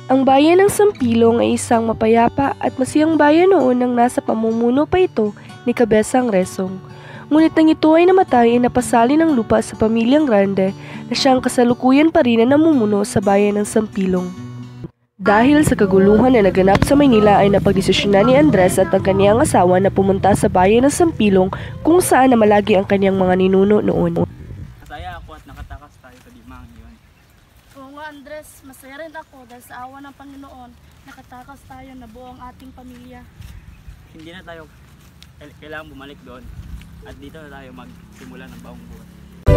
Ang bayan ng Sampilong ay isang mapayapa at masiyang bayan noon nang nasa pamumuno pa ito ni Cabezang Resong. Ngunit nang ito ay namatay ay napasali ng lupa sa pamilyang Grande na siyang kasalukuyan pa rin na namumuno sa bayan ng Sampilong. Dahil sa kaguluhan na naganap sa Maynila ay napagdesisyonan ni Andres at ang kanyang asawa na pumunta sa bayan ng Sampilong kung saan namalagi ang kanyang mga ninuno noon. Masaya ako at nakatakas tayo sa digmaan yun. Oo nga Andres, masaya rin ako dahil sa awa ng Panginoon, nakatakas tayo na buo ang ating pamilya. Hindi na tayo kailangan bumalik doon at dito na tayo magsimula ng bagong buhay.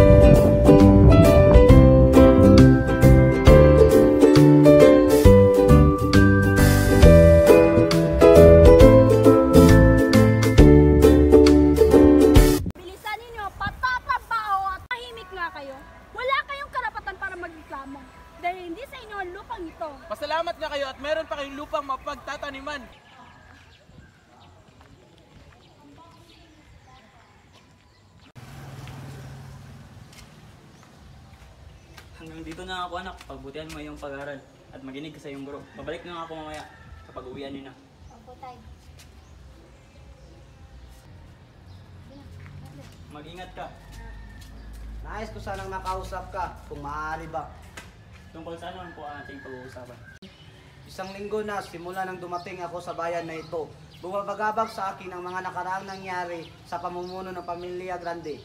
Bilisan ninyo, patatrabaho at tahimik nga kayo. Wala kayong karapatan para magreklamo dahil hindi sa inyo ang lupang ito. Pasalamat nga kayo at meron pa kayong lupang mapagtataniman. Hanggang dito na ako anak, pagbutihan mo yung pag-aaral at maginig ka sa iyong guro. Babalik na nga ako mamaya sa pag-uwian niyo na. Opo, tay. Mag-ingat ka. Nais ko sanang makausap ka kung maaari ba. Tungkol sa ano po ang ating pag-uusapan. Isang linggo na simula nang dumating ako sa bayan na ito, bumabagabag sa akin ang mga nakaraang nangyari sa pamumuno ng pamilya Grande.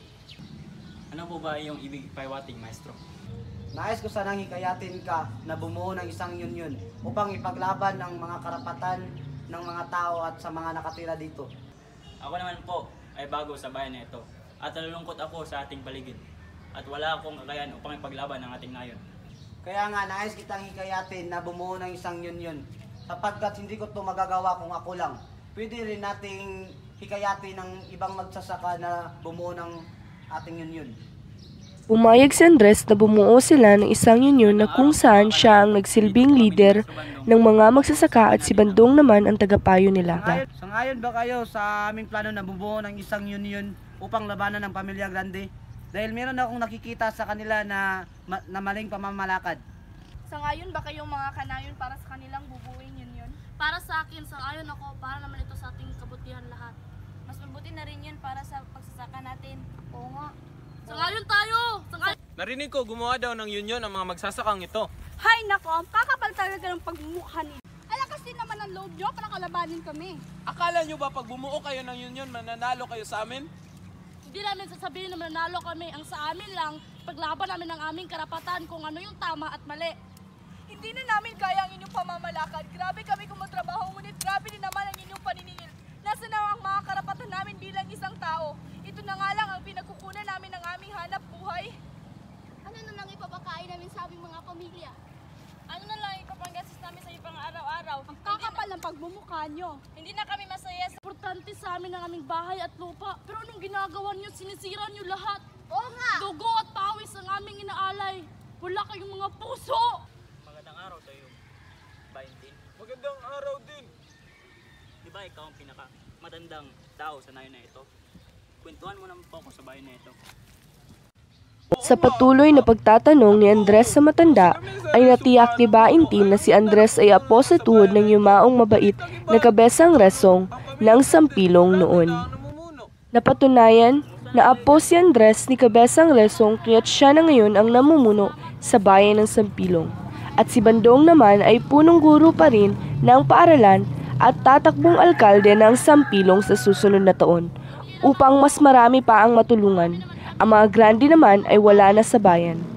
Ano po ba yung ibig paiwating, maestro? Nais ko sanang hikayatin ka na bumuo ng isang union upang ipaglaban ang mga karapatan ng mga tao at sa mga nakatira dito. Ako naman po ay bago sa bayan na ito at nalulungkot ako sa ating paligid at wala akong kakayahan upang ipaglaban ang ating nayon. Kaya nga nais kitang hikayatin na bumuo ng isang union sapagkat hindi ko ito magagawa kung ako lang. Pwede rin nating hikayatin ng ibang magsasaka na bumuo ng ating union. Pumayag si Andres na bumuo sila ng isang union na kung saan siya ang nagsilbing leader ng mga magsasaka at si Bandong naman ang tagapayo nila. Sangayon ba kayo sa aming plano na bumuo ng isang union upang labanan ng pamilya Grande? Dahil meron akong nakikita sa kanila na maling pamamalakad. Sangayon ba kayong mga kanayon para sa kanilang bubuing union? Para sa akin, sangayon ako para naman ito sa ating kabutihan lahat. Mas mabuti na rin yun para sa pagsasaka natin. Oo nga. Sangayon tayo! Sangayon! Narinig ko gumawa daw ng union ang mga magsasakang ito. Hay nako, ang kakapal talaga ng pagmumukha nila. Alakas din naman ang loob nyo para kalabanin kami. Akala nyo ba pag bumuo kayo ng union mananalo kayo sa amin? Hindi namin sasabihin na mananalo kami. Ang sa amin lang, paglaban namin ng aming karapatan kung ano yung tama at mali. Hindi na namin kaya ang inyong pamamalakad. Grabe kami kung magtrabaho, ngunit grabe din naman ang inyong paniningil. Nasa na ang mga karapatan namin bilang isang tao? Ito na nga lang ang pinagkukunan namin ng aming hanap buhay. Ano na lang ipapakain namin sa aming mga pamilya? Ano na lang ipapanggastos namin sa ibang araw-araw? Ang kakapal ng pagmumukha nyo. Hindi na kami masaya. Importante sa amin ang aming bahay at lupa. Pero anong ginagawa nyo? Sinisira nyo lahat. Oo nga! Dugo at pawis ang aming inaalay. Wala kayong mga puso. Magandang araw tayo, Baintin. Magandang araw din. Di ba ikaw ang pinakamatandang tao sa nayon na ito? Kwentuhan mo naman po ako sa bayan na ito. Sa patuloy na pagtatanong ni Andres sa matanda, ay natiyak ni Baintin na si Andres ay apo sa tuhod ng yumaong mabait na Cabezang Resong ng Sampilong noon. Napatunayan na apo si Andres ni Cabezang Resong kaya't siya na ngayon ang namumuno sa bayan ng Sampilong. At si Bandong naman ay punong guro pa rin ng paaralan at tatakbong alkalde ng Sampilong sa susunod na taon upang mas marami pa ang matulungan. Ang mga Grande naman ay wala na sa bayan.